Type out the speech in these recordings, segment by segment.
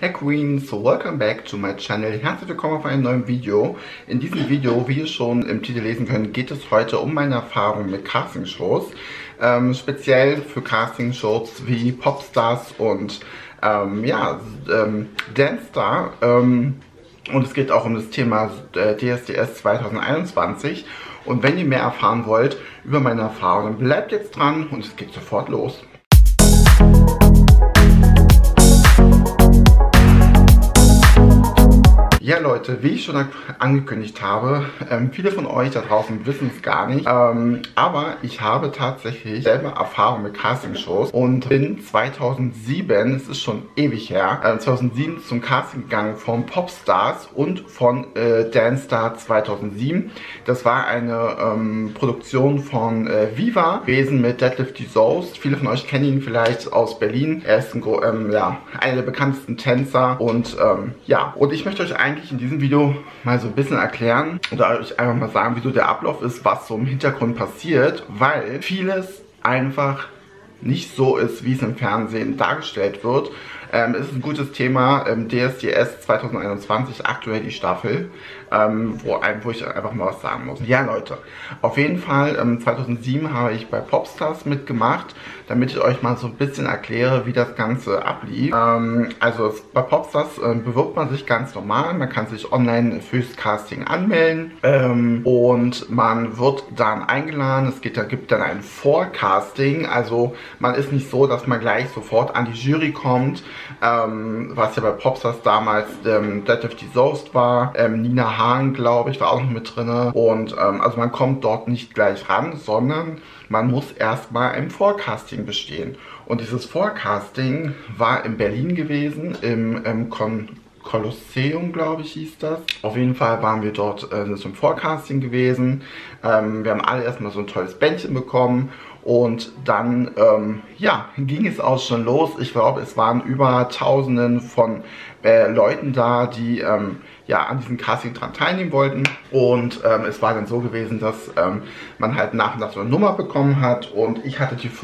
Hey Queens, so welcome back to my channel. Herzlich willkommen auf einem neuen Video. In diesem Video, wie ihr schon im Titel lesen könnt, geht es heute um meine Erfahrung mit Castingshows. Speziell für Castingshows wie Popstars und Dance Star. Und es geht auch um das Thema DSDS 2021. Und wenn ihr mehr erfahren wollt über meine Erfahrungen, dann bleibt jetzt dran und es geht sofort los. Ja Leute, wie ich schon angekündigt habe, viele von euch da draußen wissen es gar nicht, aber ich habe tatsächlich selber Erfahrung mit Castingshows und bin 2007, es ist schon ewig her, 2007 zum Casting gegangen von Popstars und von Dance Star 2007. Das war eine Produktion von Viva gewesen mit Deadlift die Soest. Viele von euch kennen ihn vielleicht aus Berlin. Er ist einer der bekanntesten Tänzer und und ich möchte euch eigentlich in diesem Video mal so ein bisschen erklären oder euch einfach mal sagen, wieso der Ablauf ist, was so im Hintergrund passiert, weil vieles einfach nicht so ist, wie es im Fernsehen dargestellt wird. Es ist ein gutes Thema, DSDS 2021, aktuell die Staffel, wo ich einfach mal was sagen muss. Ja Leute, auf jeden Fall 2007 habe ich bei Popstars mitgemacht, damit ich euch mal so ein bisschen erkläre, wie das Ganze ablief. Bei Popstars bewirbt man sich ganz normal, man kann sich online fürs Casting anmelden und man wird dann eingeladen. Gibt dann ein Vorcasting, also man ist nicht so, dass man gleich sofort an die Jury kommt, was ja bei Popstars damals Deadlift die Soest war, Nina Hagen, glaube ich, war auch noch mit drin. Und also man kommt dort nicht gleich ran, sondern man muss erstmal ein Vorcasting bestehen. Und dieses Vorcasting war in Berlin gewesen, im Kolosseum, glaube ich, hieß das. Auf jeden Fall waren wir dort zum Vorcasting gewesen. Wir haben alle erstmal so ein tolles Bändchen bekommen. Und dann, ging es auch schon los. Ich glaube, es waren über Tausenden von Leuten da, die an diesem Casting dran teilnehmen wollten. Und es war dann so gewesen, dass man halt nach und nach so eine Nummer bekommen hat. Und ich hatte die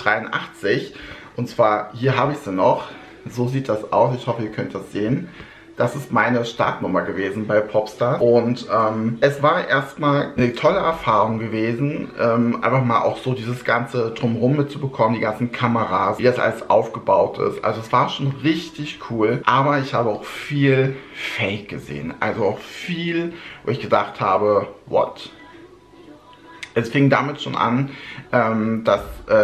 4083. Und zwar, hier habe ich sie noch. So sieht das aus. Ich hoffe, ihr könnt das sehen. Das ist meine Startnummer gewesen bei Popstars. Und es war erstmal eine tolle Erfahrung gewesen, einfach mal auch so dieses ganze Drumherum mitzubekommen, die ganzen Kameras, wie das alles aufgebaut ist. Also es war schon richtig cool, aber ich habe auch viel Fake gesehen. Also auch viel, wo ich gedacht habe, what? Es fing damit schon an, dass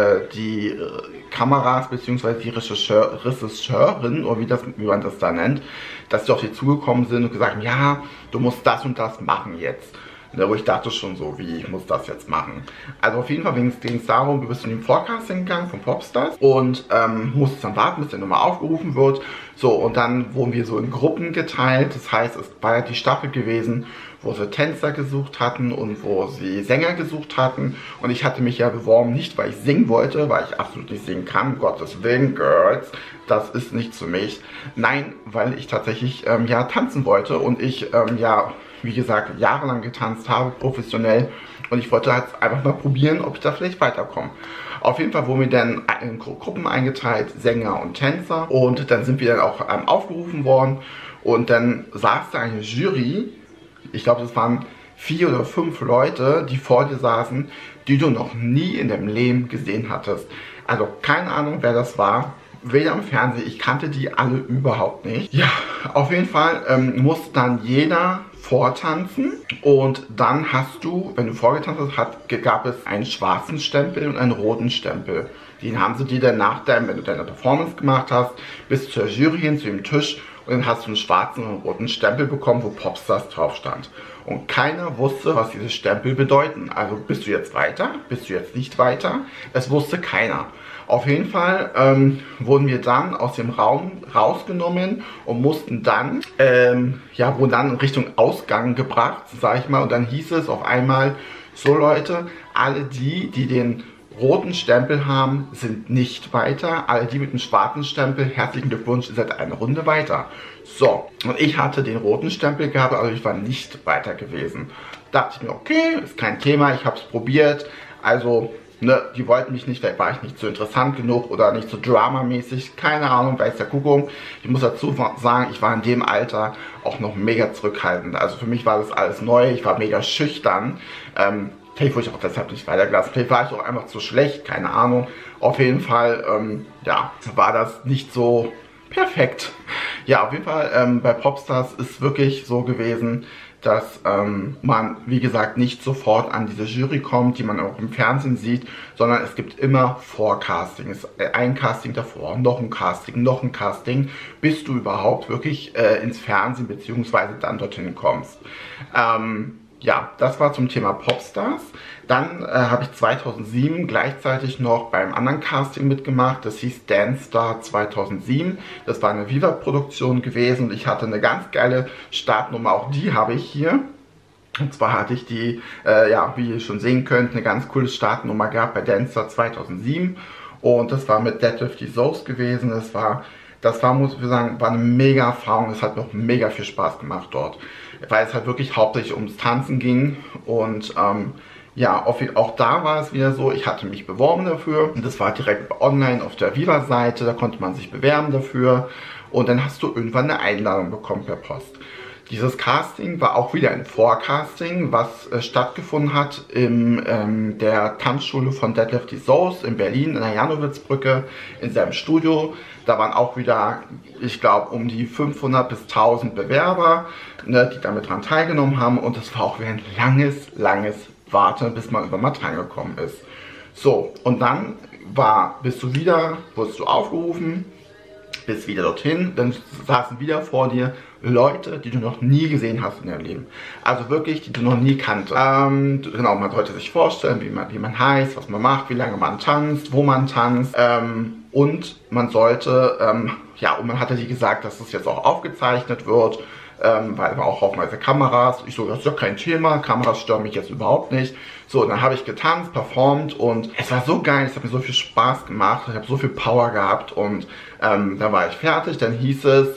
die Kameras bzw. die Regisseurin, oder wie man das da nennt, dass sie auf sie zugekommen sind und gesagt haben, ja, du musst das und das machen jetzt. Wo ich dachte schon so, wie, ich muss das jetzt machen. Also auf jeden Fall ging es darum, du bist in den Forecasting gegangen von Popstars und musstest dann warten, bis der Nummer aufgerufen wird. So, und dann wurden wir so in Gruppen geteilt. Das heißt, es war ja die Staffel gewesen, wo sie Tänzer gesucht hatten und wo sie Sänger gesucht hatten. Und ich hatte mich ja beworben, nicht weil ich singen wollte, weil ich absolut nicht singen kann. Um Gottes Willen, Girls, das ist nichts für mich. Nein, weil ich tatsächlich tanzen wollte und ich wie gesagt, jahrelang getanzt habe, professionell. Und ich wollte halt einfach mal probieren, ob ich da vielleicht weiterkomme. Auf jeden Fall wurden wir dann in Gruppen eingeteilt, Sänger und Tänzer. Und dann sind wir dann auch aufgerufen worden. Und dann saß da eine Jury, ich glaube, das waren 4 oder 5 Leute, die vor dir saßen, die du noch nie in deinem Leben gesehen hattest. Also keine Ahnung, wer das war. Weder im Fernsehen, ich kannte die alle überhaupt nicht. Ja, auf jeden Fall muss dann jeder vortanzen und dann hast du, wenn du vorgetanzt hast, gab es einen schwarzen Stempel und einen roten Stempel. Den haben sie dir dann wenn du deine Performance gemacht hast, bis zur Jury hin, zu dem Tisch, und dann hast du einen schwarzen und einen roten Stempel bekommen, wo Popstars drauf stand. Und keiner wusste, was diese Stempel bedeuten. Also bist du jetzt weiter, bist du jetzt nicht weiter? Es wusste keiner. Auf jeden Fall wurden wir dann aus dem Raum rausgenommen und mussten dann, wurden dann in Richtung Ausgang gebracht, sag ich mal. Und dann hieß es auf einmal, so Leute, alle die den roten Stempel haben, sind nicht weiter. Alle die mit dem schwarzen Stempel, herzlichen Glückwunsch, ihr seid eine Runde weiter. So, und ich hatte den roten Stempel gehabt, also ich war nicht weiter gewesen. Dachte ich mir, okay, ist kein Thema, ich habe es probiert. Also ne, die wollten mich nicht, vielleicht war ich nicht so interessant genug oder nicht so dramamäßig, keine Ahnung, weiß der Kuckuck. Ich muss dazu sagen, ich war in dem Alter auch noch mega zurückhaltend. Also für mich war das alles neu, ich war mega schüchtern. Vielleicht wurde ich auch deshalb nicht weitergelassen, vielleicht war ich auch einfach zu schlecht, keine Ahnung. Auf jeden Fall, ja, war das nicht so perfekt. Ja, auf jeden Fall bei Popstars ist wirklich so gewesen, dass man, wie gesagt, nicht sofort an diese Jury kommt, die man auch im Fernsehen sieht, sondern es gibt immer Vorcasting. Es ist ein Casting davor, noch ein Casting, bis du überhaupt wirklich ins Fernsehen bzw. dann dorthin kommst. Ja, das war zum Thema Popstars. Dann habe ich 2007 gleichzeitig noch beim anderen Casting mitgemacht. Das hieß Dance Star 2007. Das war eine Viva-Produktion gewesen und ich hatte eine ganz geile Startnummer. Auch die habe ich hier. Und zwar hatte ich die, ja, wie ihr schon sehen könnt, eine ganz coole Startnummer gehabt bei Dance Star 2007. Und das war mit Deadlift die Soße gewesen. Das war, muss ich sagen, war eine mega Erfahrung. Es hat mir auch mega viel Spaß gemacht dort. Weil es halt wirklich hauptsächlich ums Tanzen ging. Und ja, auch da war es wieder so, ich hatte mich beworben dafür. Und das war direkt online auf der Viva-Seite, da konnte man sich bewerben dafür. Und dann hast du irgendwann eine Einladung bekommen per Post. Dieses Casting war auch wieder ein Vorcasting, was stattgefunden hat in der Tanzschule von Detlef die Soße in Berlin, in der Janowitzbrücke, in seinem Studio. Da waren auch wieder, ich glaube, um die 500 bis 1000 Bewerber, ne, die damit dran teilgenommen haben. Und das war auch wieder ein langes Warten, bis man überhaupt reingekommen ist. So, und dann wurdest du aufgerufen, bist wieder dorthin, dann saßen wieder vor dir Leute, die du noch nie gesehen hast in deinem Leben. Also wirklich, die du noch nie kanntest. Genau, man sollte sich vorstellen, wie man heißt, was man macht, wie lange man tanzt, wo man tanzt. Und man sollte, ja, und man hatte dir gesagt, dass das jetzt auch aufgezeichnet wird, weil auch haufenweise Kameras. Ich so, das ist ja kein Thema, Kameras stören mich jetzt überhaupt nicht. So, dann habe ich getanzt, performt und es war so geil, es hat mir so viel Spaß gemacht, ich habe so viel Power gehabt und dann war ich fertig, dann hieß es,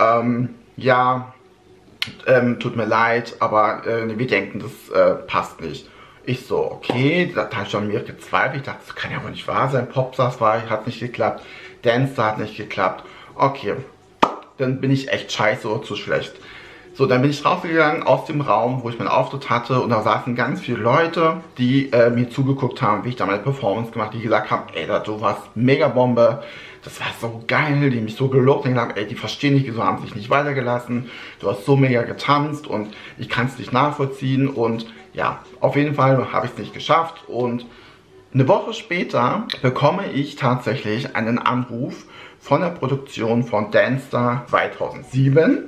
ja, tut mir leid, aber wir denken, das passt nicht. Ich so, okay, da habe ich schon mir gezweifelt, ich dachte, das kann ja wohl nicht wahr sein, Popstars hat nicht geklappt, Dance hat nicht geklappt, okay, dann bin ich echt scheiße oder zu schlecht. So, dann bin ich rausgegangen aus dem Raum, wo ich meinen Auftritt hatte und da saßen ganz viele Leute, die mir zugeguckt haben, wie ich da meine Performance gemacht habe, die gesagt haben, ey, du warst mega Bombe, das war so geil, die mich so gelobt und gesagt haben, ey, die verstehen nicht, wieso haben sich nicht weitergelassen, du hast so mega getanzt und ich kann es nicht nachvollziehen und ja, auf jeden Fall habe ich es nicht geschafft und eine Woche später bekomme ich tatsächlich einen Anruf von der Produktion von Dance Star 2007,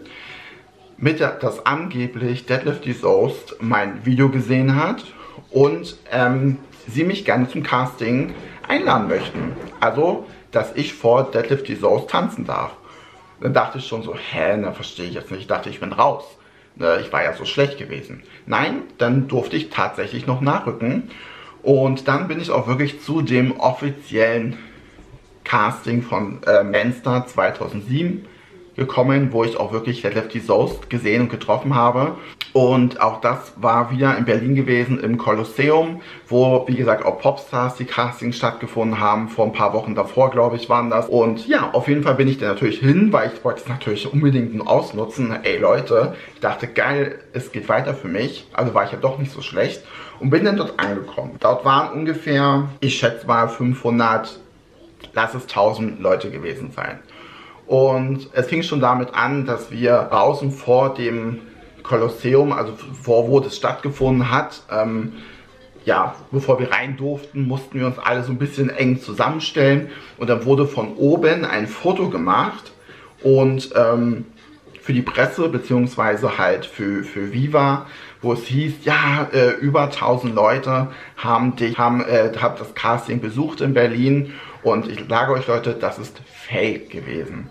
dass angeblich Detlef die Soße mein Video gesehen hat und sie mich gerne zum Casting einladen möchten. Also, dass ich vor Detlef die Soße tanzen darf. Dann dachte ich schon so, hä, na verstehe ich jetzt nicht. Ich dachte, ich bin raus. Ich war ja so schlecht gewesen. Nein, dann durfte ich tatsächlich noch nachrücken. Und dann bin ich auch wirklich zu dem offiziellen Casting von Dance Star 2007 gekommen, wo ich auch wirklich Detlef die Soße gesehen und getroffen habe. Und auch das war wieder in Berlin gewesen, im Kolosseum, wo, wie gesagt, auch Popstars, die Castings stattgefunden haben. Vor ein paar Wochen davor, glaube ich, waren das. Und ja, auf jeden Fall bin ich da natürlich hin, weil ich wollte es natürlich unbedingt nur ausnutzen. Ey Leute, ich dachte, geil, es geht weiter für mich. Also war ich ja doch nicht so schlecht. Und bin dann dort angekommen. Dort waren ungefähr, ich schätze mal 500, lass es 1000 Leute gewesen sein. Und es fing schon damit an, dass wir draußen vor dem Kolosseum, also wo das stattgefunden hat, ja, bevor wir rein durften, mussten wir uns alle so ein bisschen eng zusammenstellen. Und dann wurde von oben ein Foto gemacht und für die Presse, beziehungsweise halt für Viva, wo es hieß, ja, über 1000 Leute haben das Casting besucht in Berlin. Und ich sage euch, Leute, das ist fake gewesen.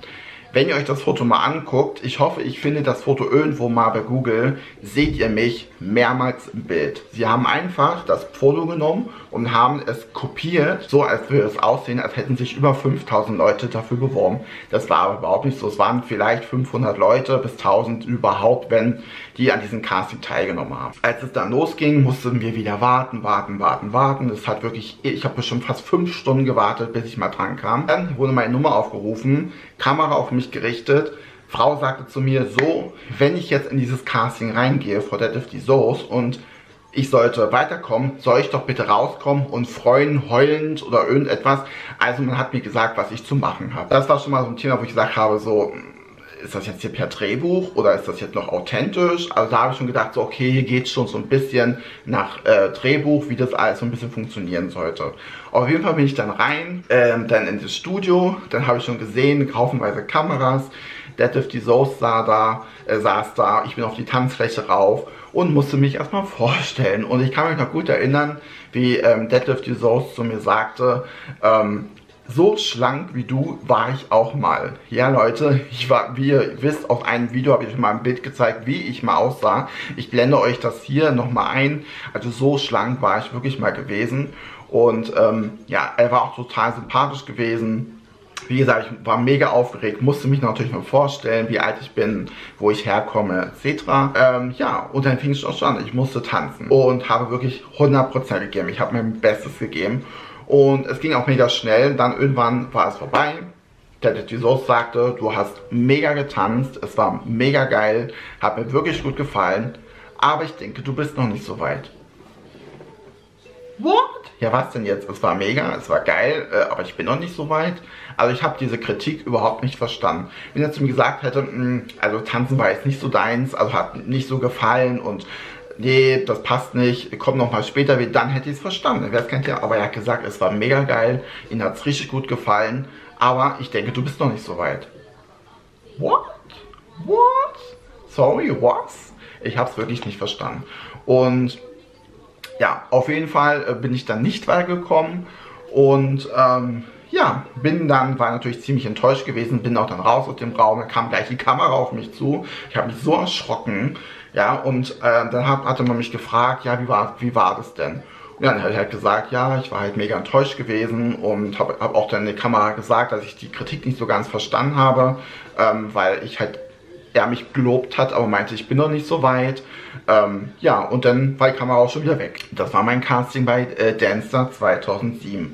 Wenn ihr euch das Foto mal anguckt, ich hoffe, ich finde das Foto irgendwo mal bei Google, seht ihr mich mehrmals im Bild. Sie haben einfach das Foto genommen und haben es kopiert, so als würde es aussehen, als hätten sich über 5000 Leute dafür beworben. Das war aber überhaupt nicht so. Es waren vielleicht 500 Leute bis 1000 überhaupt, wenn die an diesem Casting teilgenommen haben. Als es dann losging, mussten wir wieder warten. Es hat wirklich, ich habe bestimmt fast 5 Stunden gewartet, bis ich mal dran kam. Dann wurde meine Nummer aufgerufen, Kamera auf mich gerichtet. Frau sagte zu mir, so, wenn ich jetzt in dieses Casting reingehe vor Deadlifty Soos und ich sollte weiterkommen, soll ich doch bitte rauskommen und freuen, heulend oder irgendetwas. Also man hat mir gesagt, was ich zu machen habe. Das war schon mal so ein Thema, wo ich gesagt habe, so, ist das jetzt hier per Drehbuch oder ist das jetzt noch authentisch? Also da habe ich schon gedacht, so okay, hier geht es schon so ein bisschen nach Drehbuch, wie das alles so ein bisschen funktionieren sollte. Auf jeden Fall bin ich dann rein, dann in das Studio, dann habe ich schon gesehen, haufenweise Kameras, Deadlifty Soos saß da, ich bin auf die Tanzfläche rauf und musste mich erstmal vorstellen. Und ich kann mich noch gut erinnern, wie Deadlifty Soos zu mir sagte, so schlank wie du war ich auch mal. Ja Leute, ich war, wie ihr wisst, auf einem Video habe ich euch mal ein Bild gezeigt, wie ich mal aussah. Ich blende euch das hier nochmal ein. Also so schlank war ich wirklich mal gewesen. Und ja, er war auch total sympathisch gewesen. Wie gesagt, ich war mega aufgeregt, musste mich natürlich mal vorstellen, wie alt ich bin, wo ich herkomme, etc. Ja, und dann fing es auch schon an. Ich musste tanzen und habe wirklich 100% gegeben. Ich habe mein Bestes gegeben. Und es ging auch mega schnell. Dann irgendwann war es vorbei. Der Deadlifty Soos sagte, du hast mega getanzt. Es war mega geil. Hat mir wirklich gut gefallen. Aber ich denke, du bist noch nicht so weit. What? Ja, was denn jetzt? Es war mega, es war geil, aber ich bin noch nicht so weit. Also ich habe diese Kritik überhaupt nicht verstanden. Wenn er zu mir gesagt hätte, also tanzen war jetzt nicht so deins, also hat nicht so gefallen und nee, das passt nicht, komm noch mal später, dann hätte ich es verstanden. Wer es kennt ja, aber er hat gesagt, es war mega geil, ihm hat es richtig gut gefallen, aber ich denke, du bist noch nicht so weit. What? What? Sorry, what? Ich habe es wirklich nicht verstanden. Und ja, auf jeden Fall bin ich dann nicht weitergekommen und ja, war natürlich ziemlich enttäuscht gewesen, bin auch dann raus aus dem Raum, da kam gleich die Kamera auf mich zu, ich habe mich so erschrocken, ja, und dann hatte man mich gefragt, ja, wie war das denn? Und dann habe ich halt gesagt, ja, ich war halt mega enttäuscht gewesen und habe auch dann in die Kamera gesagt, dass ich die Kritik nicht so ganz verstanden habe, weil ich halt, er mich gelobt hat, aber meinte, ich bin noch nicht so weit. Ja, und dann war die Kamera auch schon wieder weg. Das war mein Casting bei Dancer 2007.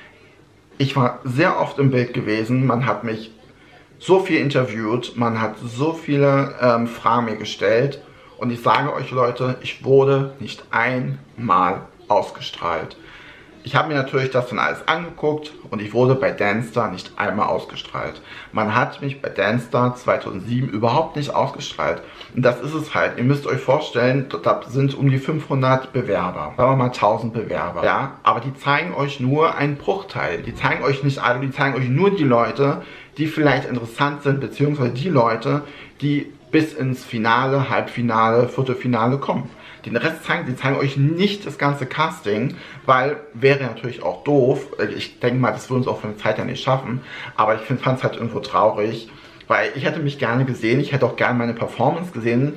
Ich war sehr oft im Bild gewesen, man hat mich so viel interviewt, man hat so viele Fragen mir gestellt und ich sage euch Leute, ich wurde nicht einmal ausgestrahlt. Ich habe mir natürlich das dann alles angeguckt und ich wurde bei Dancer nicht einmal ausgestrahlt. Man hat mich bei Dancer 2007 überhaupt nicht ausgestrahlt. Und das ist es halt. Ihr müsst euch vorstellen, da sind um die 500 Bewerber. Sagen wir mal 1000 Bewerber. Ja? Aber die zeigen euch nur einen Bruchteil. Die zeigen euch nicht alle, die zeigen euch nur die Leute, die vielleicht interessant sind, beziehungsweise die Leute, die bis ins Finale, Halbfinale, Viertelfinale kommen. Den Rest zeigen euch nicht das ganze Casting, weil wäre natürlich auch doof. Ich denke mal, das würden uns auch von der Zeit her nicht schaffen. Aber ich fand es halt irgendwo traurig, weil ich hätte mich gerne gesehen. Ich hätte auch gerne meine Performance gesehen.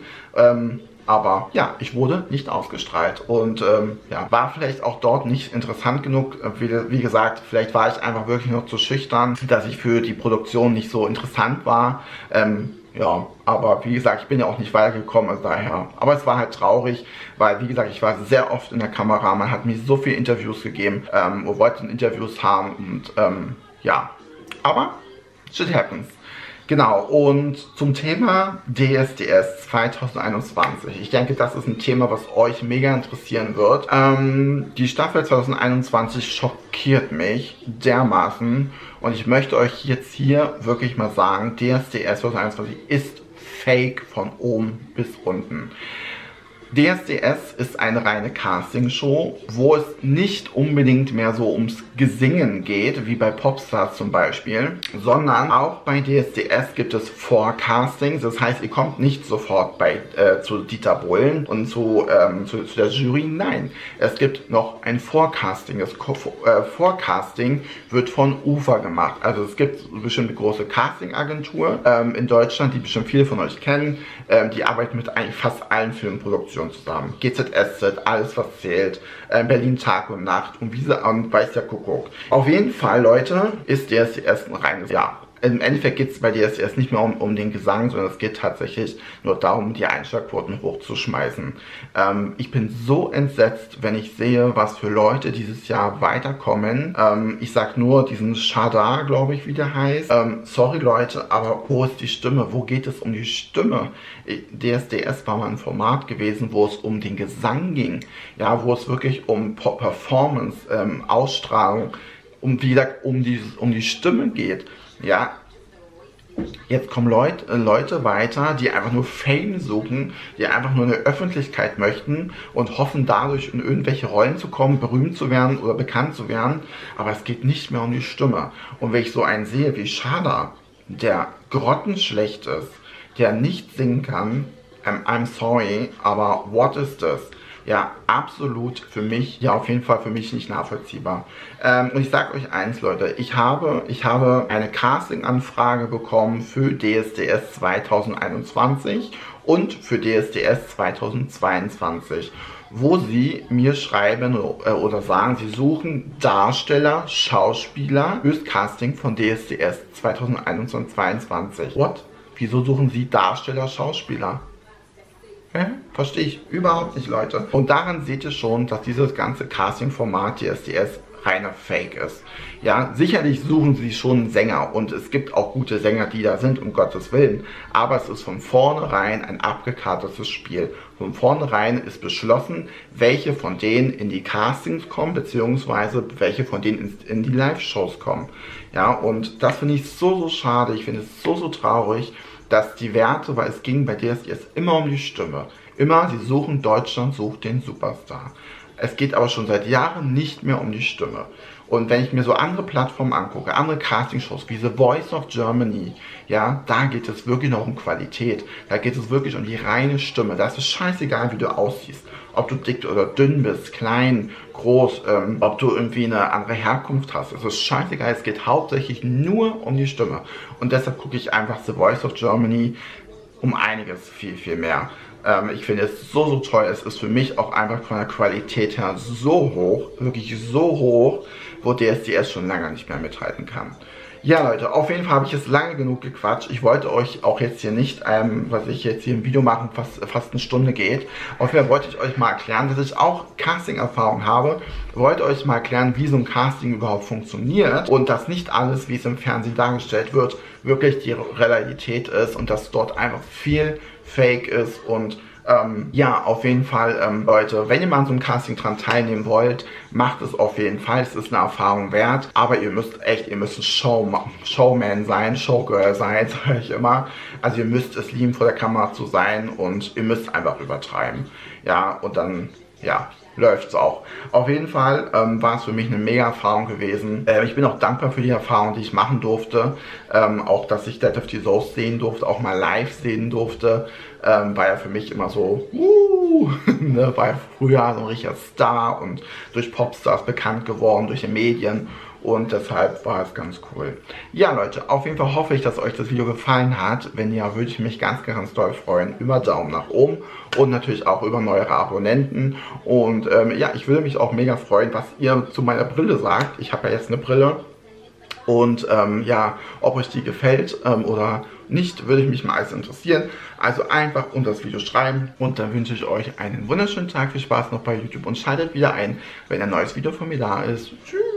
Aber ja, ich wurde nicht ausgestrahlt und ja, war vielleicht auch dort nicht interessant genug. Wie gesagt, vielleicht war ich einfach wirklich noch zu schüchtern, dass ich für die Produktion nicht so interessant war. Ja, aber wie gesagt, ich bin ja auch nicht weitergekommen, also daher. Aber es war halt traurig, weil wie gesagt, ich war sehr oft in der Kamera, man hat mir so viele Interviews gegeben, wollten Interviews haben und ja, aber shit happens. Genau, und zum Thema DSDS 2021. Ich denke, das ist ein Thema, was euch mega interessieren wird. Die Staffel 2021 schockiert mich dermaßen. Und ich möchte euch jetzt hier wirklich mal sagen, DSDS 2021 ist fake von oben bis unten. DSDS ist eine reine Castingshow, wo es nicht unbedingt mehr so ums Gesingen geht, wie bei Popstars zum Beispiel, sondern auch bei DSDS gibt es Vorcastings. Das heißt, ihr kommt nicht sofort zu Dieter Bohlen und zu der Jury. Nein, es gibt noch ein Vorcasting. Das Vorcasting wird von UFA gemacht. Also es gibt bestimmt eine große Castingagentur in Deutschland, die bestimmt viele von euch kennen. Die arbeiten mit eigentlich fast allen Filmproduktionen zusammen. GZSZ, alles was zählt, Berlin Tag und Nacht und Wiese und weiß der Kuckuck. Auf jeden Fall, Leute, ist DSDS ein reines Jahr. Im Endeffekt geht es bei DSDS nicht mehr um den Gesang, sondern es geht tatsächlich nur darum, die Einschlagquoten hochzuschmeißen. Ich bin so entsetzt, wenn ich sehe, was für Leute dieses Jahr weiterkommen. Ich sag nur diesen Shada, glaube ich, wie der heißt. Sorry Leute, aber wo ist die Stimme? Wo geht es um die Stimme? DSDS war mal ein Format gewesen, wo es um den Gesang ging. Ja, wo es wirklich um Performance, Ausstrahlung, wie gesagt, um die Stimme geht. Ja, jetzt kommen Leute weiter, die einfach nur Fame suchen, die einfach nur eine Öffentlichkeit möchten und hoffen dadurch in irgendwelche Rollen zu kommen, berühmt zu werden oder bekannt zu werden, aber es geht nicht mehr um die Stimme. Und wenn ich so einen sehe wie Shada, der grottenschlecht ist, der nicht singen kann, I'm sorry, aber what is this? Ja, absolut für mich, ja auf jeden Fall für mich nicht nachvollziehbar. Und ich sag euch eins, Leute, ich habe eine Casting-Anfrage bekommen für DSDS 2021 und für DSDS 2022, wo sie mir schreiben oder sagen, sie suchen Darsteller, Schauspieler fürs Casting von DSDS 2021 und 2022. What? Wieso suchen sie Darsteller, Schauspieler? Verstehe ich überhaupt nicht, Leute. Und daran seht ihr schon, dass dieses ganze Casting-Format DSDS reiner Fake ist. Ja, sicherlich suchen sie schon einen Sänger und es gibt auch gute Sänger, die da sind, um Gottes Willen. Aber es ist von vornherein ein abgekartetes Spiel. Von vornherein ist beschlossen, welche von denen in die Castings kommen, beziehungsweise welche von denen in die Live-Shows kommen. Ja, und das finde ich so schade. Ich finde es so traurig, dass die Werte, weil es ging bei DSDS immer um die Stimme. Immer, sie suchen, Deutschland sucht den Superstar. Es geht aber schon seit Jahren nicht mehr um die Stimme. Und wenn ich mir so andere Plattformen angucke, andere Castingshows wie The Voice of Germany, ja, da geht es wirklich noch um Qualität. Da geht es wirklich um die reine Stimme. Da ist es scheißegal, wie du aussiehst. Ob du dick oder dünn bist, klein, groß, ob du irgendwie eine andere Herkunft hast. Es ist scheißegal, es geht hauptsächlich nur um die Stimme. Und deshalb gucke ich einfach The Voice of Germany um einiges viel mehr. Ich finde es so toll. Es ist für mich auch einfach von der Qualität her so hoch, wirklich so hoch, wo DSDS schon lange nicht mehr mithalten kann. Ja Leute, auf jeden Fall habe ich jetzt lange genug gequatscht. Ich wollte euch auch jetzt hier nicht, was ich jetzt hier im Video machen, fast eine Stunde geht. Auf jeden Fall wollte ich euch mal erklären, dass ich auch Casting-Erfahrung habe. Wollte euch mal erklären, wie so ein Casting überhaupt funktioniert und dass nicht alles, wie es im Fernsehen dargestellt wird, wirklich die Realität ist und dass dort einfach viel Fake ist und ja, auf jeden Fall, Leute, wenn ihr mal an so einem Casting dran teilnehmen wollt, macht es auf jeden Fall. Es ist eine Erfahrung wert. Aber ihr müsst ein Showman sein, Showgirl sein, sage ich immer. Also ihr müsst es lieben, vor der Kamera zu sein und ihr müsst einfach übertreiben. Ja, und dann, ja, läuft's auch. Auf jeden Fall war es für mich eine mega Erfahrung gewesen. Ich bin auch dankbar für die Erfahrung, die ich machen durfte. Auch, dass ich Death of the Soul sehen durfte, auch mal live sehen durfte. War ja für mich immer so, ne, war ja früher so ein richtiger Star und durch Popstars bekannt geworden, durch die Medien. Und deshalb war es ganz cool. Ja Leute, auf jeden Fall hoffe ich, dass euch das Video gefallen hat. Wenn ja, würde ich mich ganz doll freuen über Daumen nach oben und natürlich auch über neue Abonnenten. Und ja, ich würde mich auch mega freuen, was ihr zu meiner Brille sagt. Ich habe ja jetzt eine Brille. Und ja, ob euch die gefällt oder nicht, würde ich mich mal alles interessieren. Also einfach unter das Video schreiben. Und dann wünsche ich euch einen wunderschönen Tag. Viel Spaß noch bei YouTube und schaltet wieder ein, wenn ein neues Video von mir da ist. Tschüss.